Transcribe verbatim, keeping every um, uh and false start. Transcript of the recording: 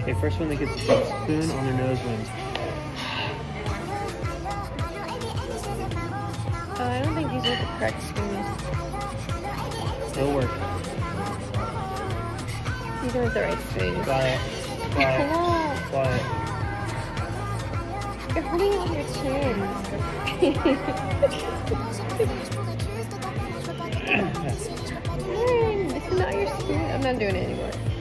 Okay, first one that gets a spoon on their nose wins. Oh, I don't think these are the correct spoons. It'll work. These aren't the right spoons. Quiet. Quiet. Quiet. You're holding it with your chin. This is not your spoon. I'm not doing it anymore.